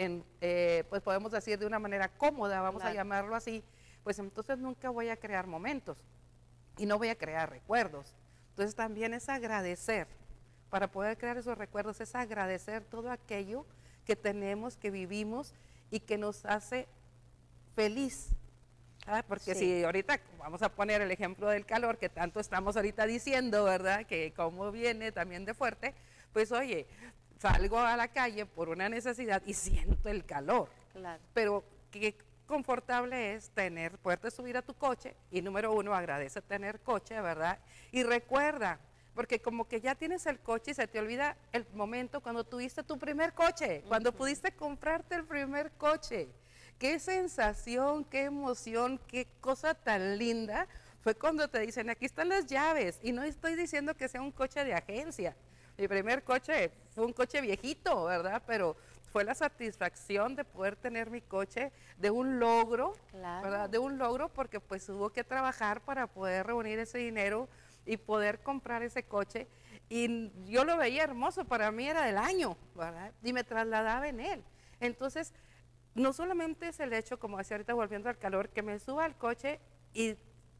pues podemos decir de una manera cómoda, vamos a llamarlo así, pues entonces nunca voy a crear momentos y no voy a crear recuerdos. Entonces también es agradecer, para poder crear esos recuerdos, es agradecer todo aquello que tenemos, que vivimos y que nos hace feliz. Porque si ahorita vamos a poner el ejemplo del calor que tanto estamos ahorita diciendo, ¿verdad? Que como viene también de fuerte, pues oye, salgo a la calle por una necesidad y siento el calor. Claro. Pero qué confortable es poderte subir a tu coche y número uno, agradece tener coche, ¿verdad? Y recuerda, porque como que ya tienes el coche y se te olvida el momento cuando tuviste tu primer coche, cuando pudiste comprarte el primer coche. Qué sensación, qué emoción, qué cosa tan linda fue cuando te dicen, aquí están las llaves. Y no estoy diciendo que sea un coche de agencia. Mi primer coche fue un coche viejito, ¿verdad? Pero fue la satisfacción de poder tener mi coche, de un logro, ¿verdad? De un logro porque pues hubo que trabajar para poder reunir ese dinero y poder comprar ese coche. Y yo lo veía hermoso, para mí era del año, ¿verdad? Y me trasladaba en él. Entonces, no solamente es el hecho, como decía ahorita volviendo al calor, que me suba al coche y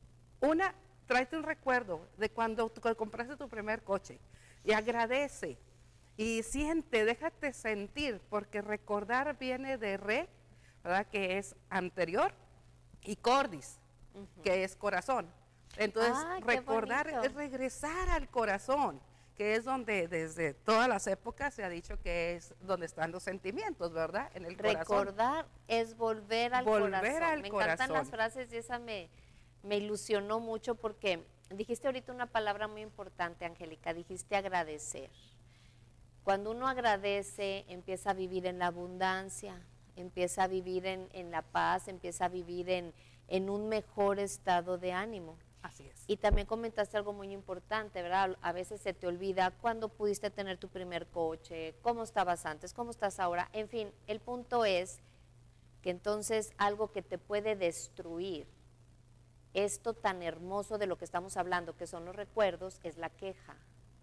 tráete un recuerdo de cuando compraste tu primer coche. Y agradece y siente, déjate sentir, porque recordar viene de re, ¿verdad? Que es anterior, y cordis, que es corazón. Entonces, recordar es regresar al corazón, que es donde desde todas las épocas se ha dicho que es donde están los sentimientos, ¿verdad? En el corazón. Recordar es volver al corazón. Me encantan las frases y esa me ilusionó mucho porque dijiste ahorita una palabra muy importante, Angélica, dijiste agradecer. Cuando uno agradece, empieza a vivir en la abundancia, empieza a vivir en la paz, empieza a vivir en un mejor estado de ánimo. Así es. Y también comentaste algo muy importante, ¿verdad? A veces se te olvida cuándo pudiste tener tu primer coche, cómo estabas antes, cómo estás ahora. En fin, el punto es que entonces algo que te puede destruir esto tan hermoso de lo que estamos hablando, que son los recuerdos, es la queja.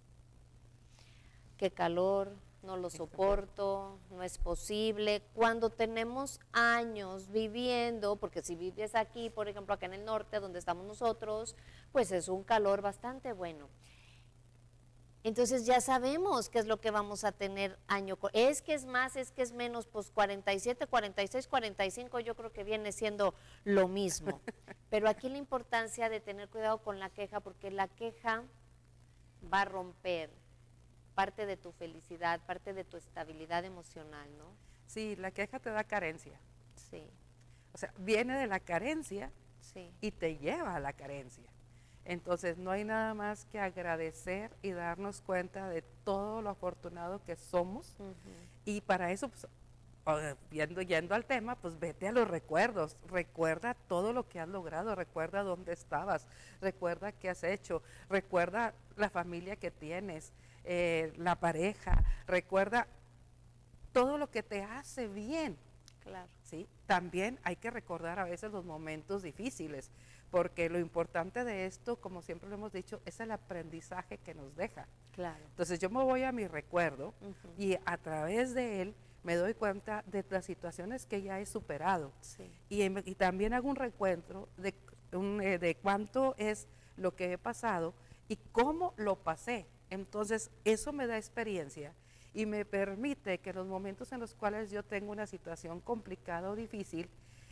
Qué calor, no lo soporto, no es posible. Cuando tenemos años viviendo, porque si vives aquí, por ejemplo, acá en el norte, donde estamos nosotros, pues es un calor bastante bueno. Entonces ya sabemos qué es lo que vamos a tener año. Es que es más, es que es menos, pues 47, 46, 45 yo creo que viene siendo lo mismo. Pero aquí la importancia de tener cuidado con la queja, porque la queja va a romper parte de tu felicidad, parte de tu estabilidad emocional, ¿no? Sí, la queja te da carencia. Sí. O sea, viene de la carencia sí. y te lleva a la carencia. Entonces, no hay nada más que agradecer y darnos cuenta de todo lo afortunado que somos. Y para eso, pues, yendo al tema, pues vete a los recuerdos. Recuerda todo lo que has logrado, recuerda dónde estabas, recuerda qué has hecho, recuerda la familia que tienes, la pareja, recuerda todo lo que te hace bien. Claro. ¿Sí? También hay que recordar a veces los momentos difíciles, porque lo importante de esto, como siempre lo hemos dicho, es el aprendizaje que nos deja. Claro. Entonces yo me voy a mi recuerdo y a través de él me doy cuenta de las situaciones que ya he superado. Sí. Y también hago un recuento de cuánto es lo que he pasado y cómo lo pasé. Entonces eso me da experiencia y me permite que los momentos en los cuales yo tengo una situación complicada o difícil,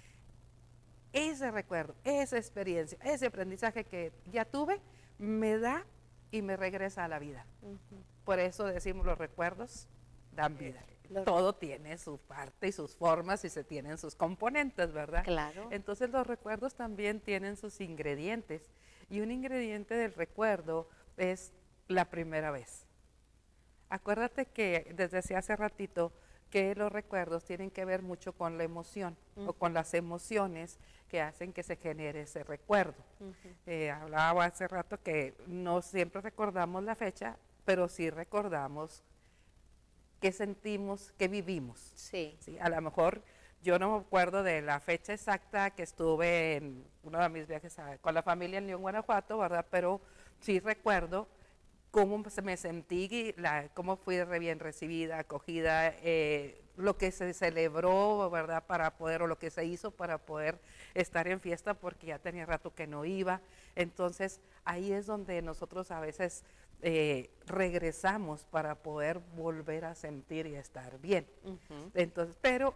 ese recuerdo, esa experiencia, ese aprendizaje que ya tuve, me da y me regresa a la vida. Por eso decimos los recuerdos dan vida. Todo tiene su parte y sus formas y se tienen sus componentes, ¿verdad? Claro. Entonces los recuerdos también tienen sus ingredientes y un ingrediente del recuerdo es la primera vez. Acuérdate que desde hace ratito que los recuerdos tienen que ver mucho con la emoción o con las emociones que hacen que se genere ese recuerdo. Hablaba hace rato que no siempre recordamos la fecha, pero sí recordamos qué sentimos, qué vivimos. Sí. ¿Sí? A lo mejor yo no me acuerdo de la fecha exacta que estuve en uno de mis viajes con la familia en León, Guanajuato, ¿verdad? Pero sí recuerdo cómo me sentí, cómo fui bien recibida, acogida, lo que se celebró, ¿verdad? Para poder, o lo que se hizo para poder estar en fiesta, porque ya tenía rato que no iba. Entonces, ahí es donde nosotros a veces regresamos para poder volver a sentir y estar bien. Entonces, pero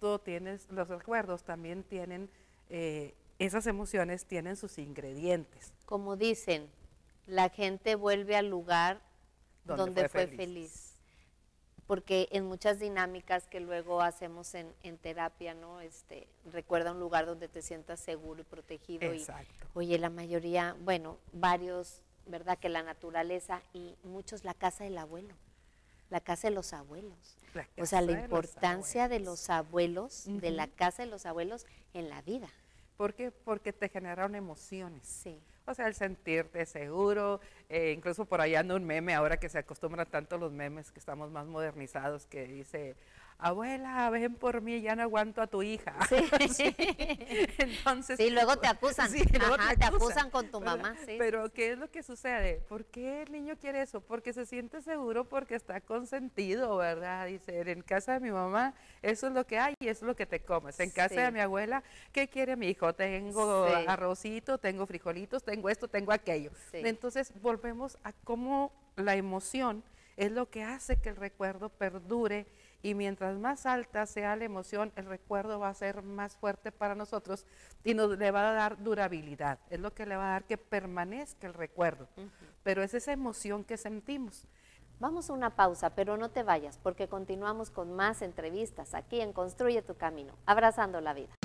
los recuerdos también tienen, esas emociones tienen sus ingredientes. Como dicen, la gente vuelve al lugar donde fue feliz. Porque en muchas dinámicas que luego hacemos en terapia, ¿no? Recuerda un lugar donde te sientas seguro y protegido. Exacto. Y, oye, la mayoría, bueno, varios, ¿verdad? Que la naturaleza y muchos la casa del abuelo, la casa de los abuelos. O sea, la importancia de los abuelos, de la casa de los abuelos en la vida. ¿Por qué? Porque te generaron emociones. Sí. O sea, el sentirte seguro, incluso por allá anda un meme, ahora que se acostumbran tanto los memes, que estamos más modernizados, que dice, abuela, ven por mí, ya no aguanto a tu hija. Sí. Sí. Entonces, sí, luego te acusan. Sí, luego te acusan con tu mamá. Sí. Pero ¿qué es lo que sucede? ¿Por qué el niño quiere eso? Porque se siente seguro, porque está consentido, ¿verdad? Dice, en casa de mi mamá, eso es lo que hay y eso es lo que te comes. En casa de mi abuela, ¿qué quiere mi hijo? Tengo arrocito, tengo frijolitos, tengo esto, tengo aquello. Sí. Entonces volvemos a cómo la emoción es lo que hace que el recuerdo perdure, y mientras más alta sea la emoción, el recuerdo va a ser más fuerte para nosotros y le va a dar durabilidad, es lo que le va a dar que permanezca el recuerdo, pero es esa emoción que sentimos. Vamos a una pausa, pero no te vayas, porque continuamos con más entrevistas aquí en Construye tu Camino, abrazando la vida.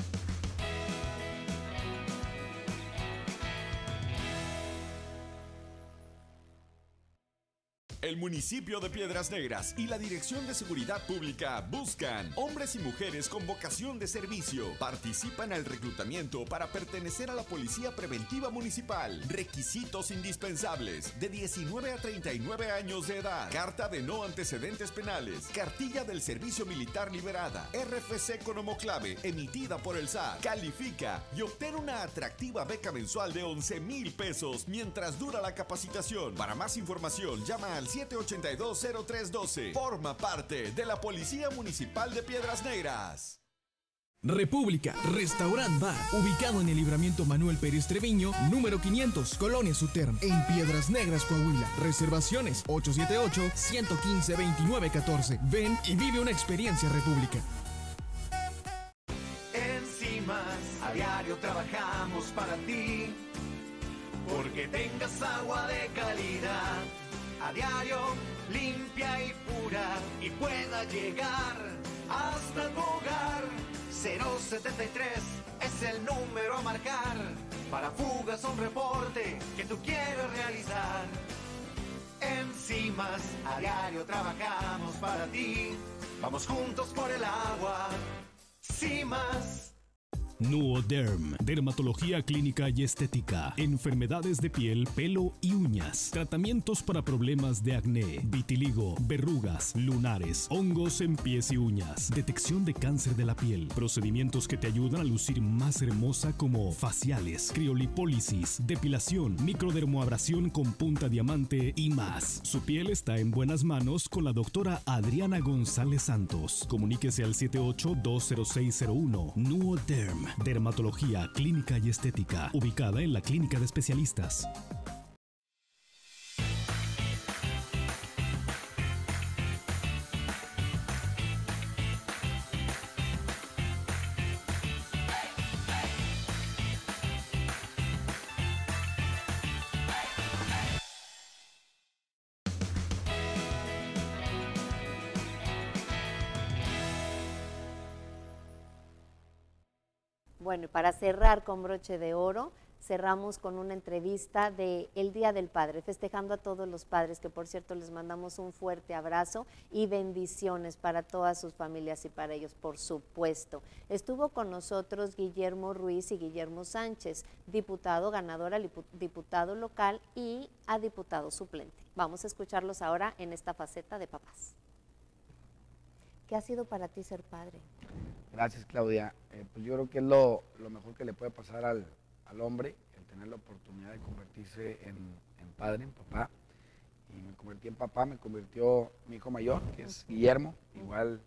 El municipio de Piedras Negras y la Dirección de Seguridad Pública buscan hombres y mujeres con vocación de servicio. Participan al reclutamiento para pertenecer a la Policía Preventiva Municipal. Requisitos indispensables: de 19 a 39 años de edad, carta de no antecedentes penales, cartilla del Servicio Militar liberada, RFC con homoclave emitida por el SAT. Califica y obtén una atractiva beca mensual de 11,000 pesos mientras dura la capacitación. Para más información, llama al 782-0312. Forma parte de la Policía Municipal de Piedras Negras. República, Restaurant Bar, ubicado en el Libramiento Manuel Pérez Treviño, número 500, Colonia Suterm, en Piedras Negras, Coahuila. Reservaciones 878-115-2914. Ven y vive una experiencia República. Enzimas, a diario trabajamos para ti, porque tengas agua de calidad, a diario limpia y pura, y pueda llegar hasta tu hogar. 073 es el número a marcar, para fugas un reporte que tú quieres realizar. Enzimas, a diario trabajamos para ti, vamos juntos por el agua. Cimas. Nuoderm, dermatología clínica y estética, enfermedades de piel, pelo y uñas, tratamientos para problemas de acné, vitiligo, verrugas, lunares, hongos en pies y uñas, detección de cáncer de la piel, procedimientos que te ayudan a lucir más hermosa como faciales, criolipólisis, depilación, microdermoabrasión con punta diamante y más. Su piel está en buenas manos con la doctora Adriana González Santos. Comuníquese al 78-20601. Nuoderm, dermatología clínica y estética, ubicada en la Clínica de Especialistas. Bueno, y para cerrar con broche de oro, cerramos con una entrevista de el Día del Padre, festejando a todos los padres, que por cierto les mandamos un fuerte abrazo y bendiciones para todas sus familias y para ellos, por supuesto. Estuvo con nosotros Guillermo Ruiz y Guillermo Sánchez, diputado ganador al diputado local y a diputado suplente. Vamos a escucharlos ahora en esta faceta de papás. ¿Qué ha sido para ti ser padre? Gracias, Claudia. Pues yo creo que es lo mejor que le puede pasar al hombre, el tener la oportunidad de convertirse en padre, en papá. Y me convertí en papá, me convirtió mi hijo mayor, que es Guillermo, igual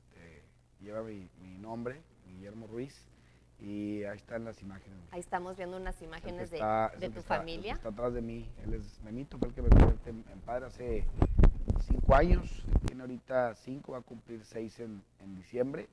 lleva mi nombre, Guillermo Ruiz, y ahí están las imágenes. Ahí estamos viendo unas imágenes de tu familia. Está atrás de mí, él es Memito, fue el que me convirtió en padre hace 5 años, tiene ahorita 5, va a cumplir 6 en diciembre.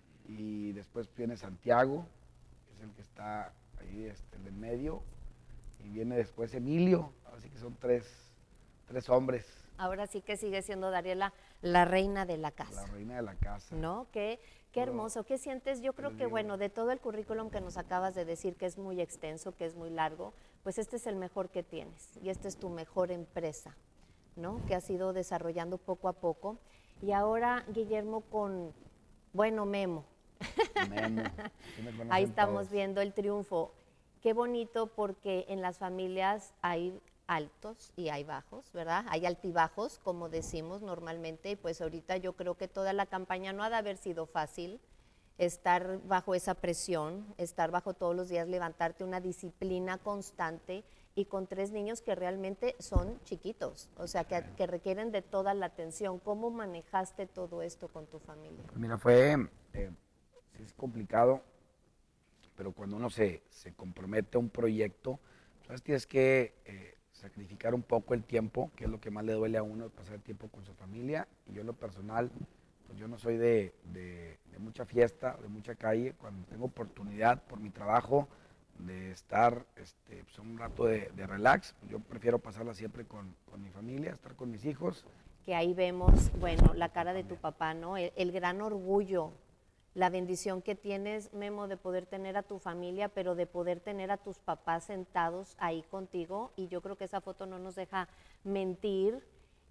Y después viene Santiago, que es el que está ahí en el medio, y viene después Emilio, así que son tres hombres. Ahora sí que sigue siendo Dariela la reina de la casa. La reina de la casa. ¿No? Qué hermoso, ¿qué sientes? Yo creo que, bueno, de todo el currículum que nos acabas de decir, que es muy extenso, que es muy largo, pues este es el mejor que tienes, y esta es tu mejor empresa, ¿no? Que has ido desarrollando poco a poco. Y ahora, Guillermo, con, bueno, Memo. Memo. Ahí estamos viendo el triunfo. Qué bonito, porque en las familias hay altos y hay bajos, ¿verdad? Hay altibajos, como decimos normalmente, y pues ahorita yo creo que toda la campaña no ha de haber sido fácil, estar bajo esa presión, estar bajo todos los días, levantarte, una disciplina constante, y con 3 niños que realmente son chiquitos, o sea, que requieren de toda la atención. ¿Cómo manejaste todo esto con tu familia? Pues mira, fue... es complicado, pero cuando uno se compromete a un proyecto, pues tienes que sacrificar un poco el tiempo, que es lo que más le duele a uno, pasar tiempo con su familia. Y yo en lo personal, pues yo no soy de mucha fiesta, de mucha calle. Cuando tengo oportunidad por mi trabajo de estar pues un rato de relax, pues yo prefiero pasarla siempre con mi familia, estar con mis hijos. Que ahí vemos, bueno, la cara de tu papá, ¿no? El gran orgullo, la bendición que tienes, Memo, de poder tener a tu familia, pero de poder tener a tus papás sentados ahí contigo, y yo creo que esa foto no nos deja mentir,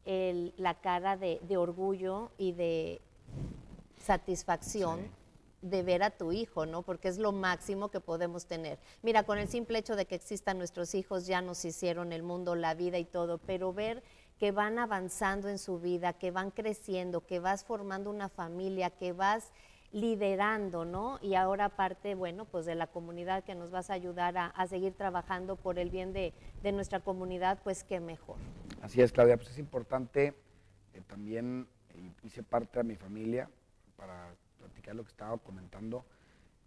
la cara de orgullo y de satisfacción, sí, de ver a tu hijo, ¿no? Porque es lo máximo que podemos tener. Mira, con el simple hecho de que existan nuestros hijos, ya nos hicieron el mundo, la vida y todo, pero ver que van avanzando en su vida, que van creciendo, que vas formando una familia, que vas liderando, ¿no? Y ahora aparte, bueno, pues de la comunidad, que nos vas a ayudar a seguir trabajando por el bien de nuestra comunidad, pues qué mejor. Así es, Claudia, pues es importante, también hice parte de mi familia, para platicar lo que estaba comentando,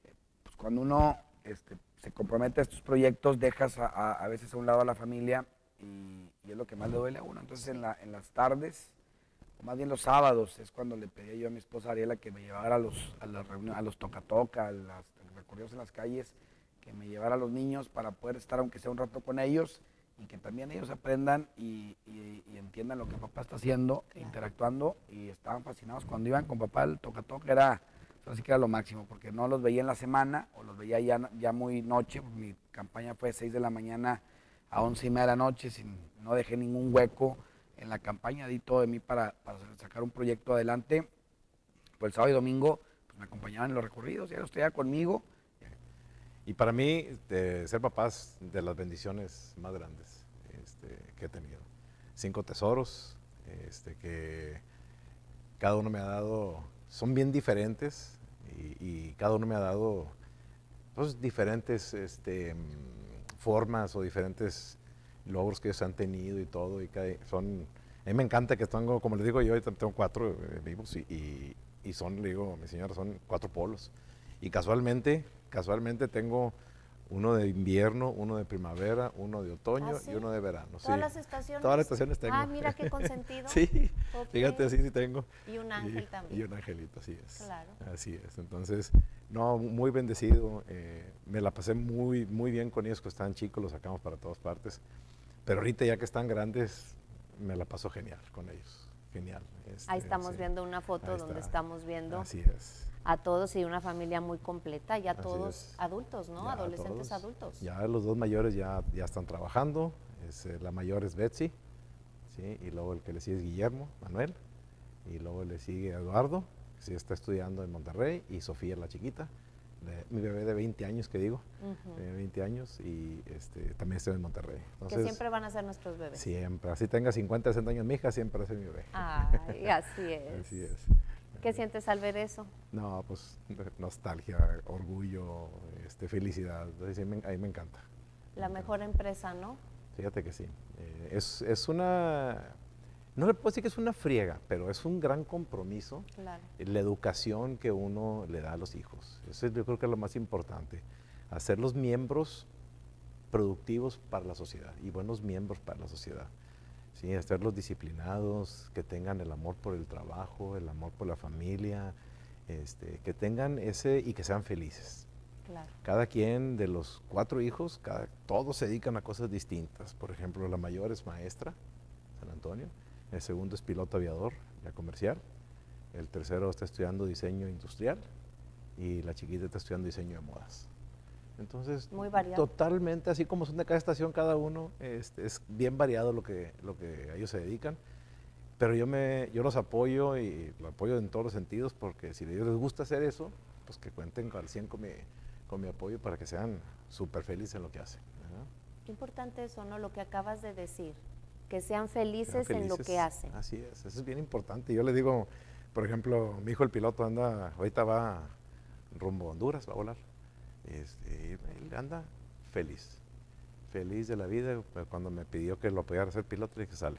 cuando uno se compromete a estos proyectos, dejas a veces a un lado a la familia y es lo que más le duele a uno. Entonces en las tardes, o más bien los sábados, es cuando le pedí yo a mi esposa Ariela que me llevara a las reuniones, a los toca-toca, a los recorridos en las calles, que me llevara a los niños para poder estar aunque sea un rato con ellos y que también ellos aprendan y entiendan lo que papá está haciendo, interactuando, y estaban fascinados. Cuando iban con papá el toca-toca era, así que era lo máximo, porque no los veía en la semana o los veía ya muy noche. Mi campaña fue de 6 de la mañana a 11:30 de la noche, no dejé ningún hueco en la campaña, di todo de mí para sacar un proyecto adelante. Pues el sábado y domingo pues, me acompañaban en los recorridos, ya estoy conmigo. Y para mí, ser papá es de las bendiciones más grandes que he tenido. 5 tesoros que cada uno me ha dado, son bien diferentes y cada uno me ha dado pues, diferentes formas o diferentes logros que ellos han tenido y todo. A mí me encanta que tengo, como les digo yo, tengo 4 vivos y son, le digo, mi señora, son 4 polos. Y casualmente tengo uno de invierno, uno de primavera, uno de otoño y uno de verano. ¿Todas las estaciones? Todas las estaciones tengo. Ah, mira qué consentido. Sí, okay. Fíjate, sí tengo. Y un ángel también. Y un angelito, así es. Claro. Así es. Entonces, no, muy bendecido. Me la pasé muy, muy bien con ellos, que estaban chicos, los sacamos para todas partes. Pero ahorita ya que están grandes, me la paso genial con ellos. Genial. Ahí estamos viendo una foto donde estamos viendo. Así es. A todos y una familia muy completa, ya todos adultos, ¿no? Ya adolescentes todos, adultos. Ya los 2 mayores ya están trabajando. La mayor es Betsy, ¿sí? Y luego el que le sigue es Guillermo, Manuel, y luego le sigue Eduardo, que sí está estudiando en Monterrey, y Sofía, la chiquita, mi bebé de 20 años, que digo, 20 años, y también estoy en Monterrey. Entonces, que siempre van a ser nuestros bebés. Siempre, así tenga 50, 60 años mi hija, siempre va a ser mi bebé. Ay, así es. Así es. ¿Qué sientes al ver eso? No, pues nostalgia, orgullo, felicidad. A mí me encanta. La mejor empresa, ¿no? Fíjate que sí. Es una, no le puedo decir que es una friega, pero es un gran compromiso. Claro. La educación que uno le da a los hijos. Eso yo creo que es lo más importante. Hacerlos miembros productivos para la sociedad y buenos miembros para la sociedad. Sí, hacerlos disciplinados, que tengan el amor por el trabajo, el amor por la familia, que tengan y que sean felices. Claro. Cada quien de los 4 hijos, todos se dedican a cosas distintas. Por ejemplo, la mayor es maestra, San Antonio, el segundo es piloto aviador, ya comercial, el tercero está estudiando diseño industrial y la chiquita está estudiando diseño de modas. Entonces, muy variado. Totalmente, así como son de cada estación cada uno, es bien variado lo que a ellos se dedican, pero yo los apoyo y los apoyo en todos los sentidos, porque si a ellos les gusta hacer eso, pues que cuenten al 100 con mi apoyo para que sean súper felices en lo que hacen. ¿Verdad? Qué importante eso, ¿no? Lo que acabas de decir, que sean felices en lo que hacen. Así es, eso es bien importante. Yo le digo, por ejemplo, mi hijo el piloto ahorita va rumbo a Honduras, va a volar. Él anda feliz de la vida. Cuando me pidió que lo apoyara a ser piloto, le dije, sale.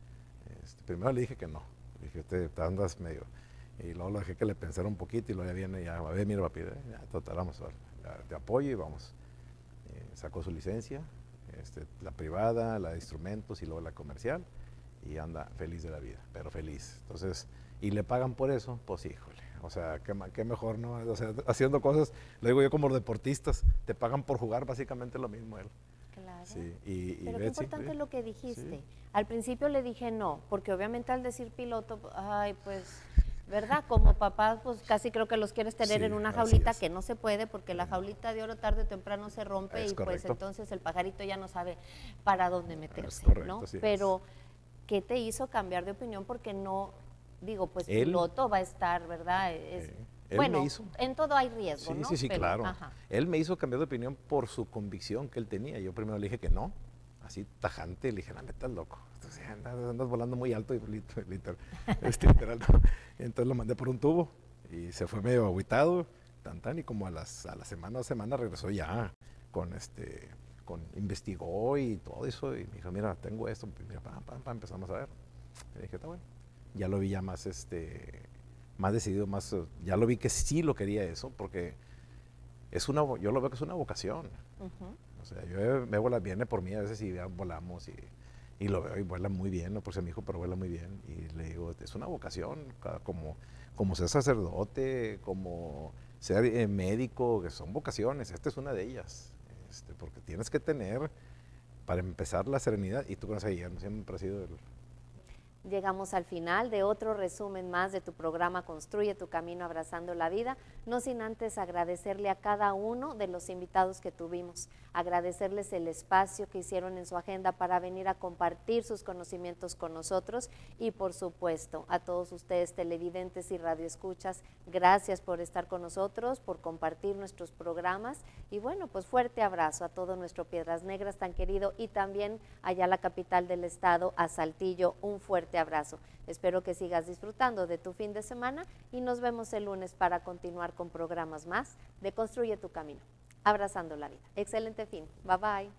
Primero le dije que no, le dije, usted andas medio, y luego lo dejé que le pensara un poquito y luego ya viene, ya, a ver, mira papi, ya, total, vamos, te apoyo y vamos. Sacó su licencia, la privada, la de instrumentos y luego la comercial, y anda feliz de la vida, pero feliz. Entonces, y le pagan por eso, pues híjole. O sea, qué mejor, ¿no? O sea, haciendo cosas, lo digo yo como los deportistas, te pagan por jugar básicamente lo mismo él. Claro. Sí, pero qué importante es lo que dijiste. Sí. Al principio le dije no, porque obviamente al decir piloto, ay, pues, ¿verdad? Como papá, pues casi creo que los quieres tener en una jaulita que no se puede, porque la jaulita de oro tarde o temprano se rompe y pues entonces el pajarito ya no sabe para dónde meterse, ¿no? Pero, ¿qué te hizo cambiar de opinión? Porque no... Digo, pues piloto va a estar, ¿verdad? Bueno, en todo hay riesgo, ¿no? Sí, claro. Ajá. Él me hizo cambiar de opinión por su convicción que él tenía. Yo primero le dije que no, así tajante, le dije, no, estás loco. Entonces, andas volando muy alto, literal. Entonces lo mandé por un tubo y se fue medio agüitado, y como a la semana o semana regresó ya investigó y todo eso, y me dijo, mira, tengo esto, mira, empezamos a ver. Le dije, está bueno. Ya lo vi ya más decidido, ya lo vi que sí lo quería eso, porque yo lo veo que es una vocación. O sea, yo viene por mí a veces y ya volamos y lo veo y vuela muy bien, no por ser mi hijo, pero vuela muy bien. Y le digo, es una vocación, como ser sacerdote, como ser médico, que son vocaciones, esta es una de ellas. Porque tienes que tener, para empezar, la serenidad, y tú conoces a Guillermo, siempre ha sido el... Llegamos al final de otro resumen más de tu programa Construye tu Camino Abrazando la Vida, no sin antes agradecerle a cada uno de los invitados que tuvimos, agradecerles el espacio que hicieron en su agenda para venir a compartir sus conocimientos con nosotros y por supuesto a todos ustedes televidentes y radioescuchas, gracias por estar con nosotros, por compartir nuestros programas y bueno, pues fuerte abrazo a todo nuestro Piedras Negras tan querido y también allá a la capital del estado, a Saltillo, un fuerte abrazo. Espero que sigas disfrutando de tu fin de semana y nos vemos el lunes para continuar con programas más de Construye tu Camino, Abrazando la Vida. Excelente fin. Bye bye.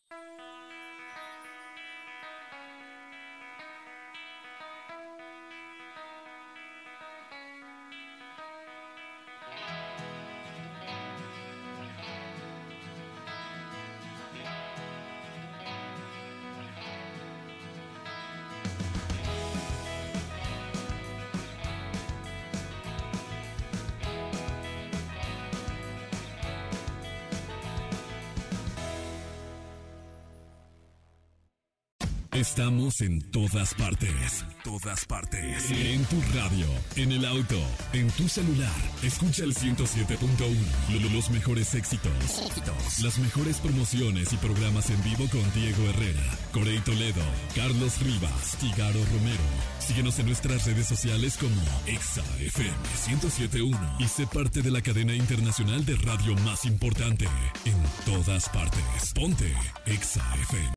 Estamos en todas partes. En tu radio, en el auto, en tu celular. Escucha el 107.1. Los mejores éxitos. Las mejores promociones y programas en vivo con Diego Herrera, Corey Toledo, Carlos Rivas, Figaro Romero. Síguenos en nuestras redes sociales como Exa FM 107.1 y sé parte de la cadena internacional de radio más importante en todas partes. Ponte Exa FM.